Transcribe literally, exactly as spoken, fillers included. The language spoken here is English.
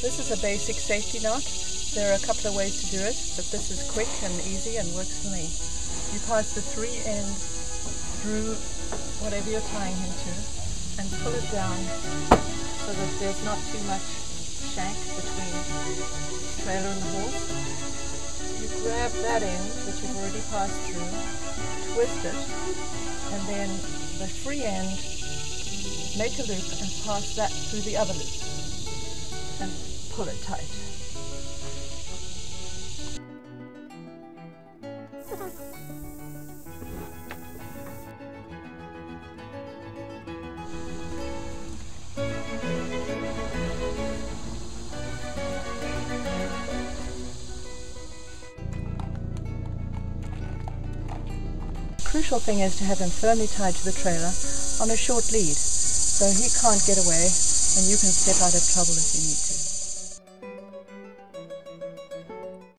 This is a basic safety knot. There are a couple of ways to do it, but this is quick and easy and works for me. You pass the three ends through whatever you're tying him to and pull it down so that there's not too much shank between the trailer and the horse. You grab that end that you've already passed through, twist it, and then the free end, make a loop and pass that through the other loop and pull it tight. The crucial thing is to have him firmly tied to the trailer on a short lead, so he can't get away and you can step out of trouble if you need to.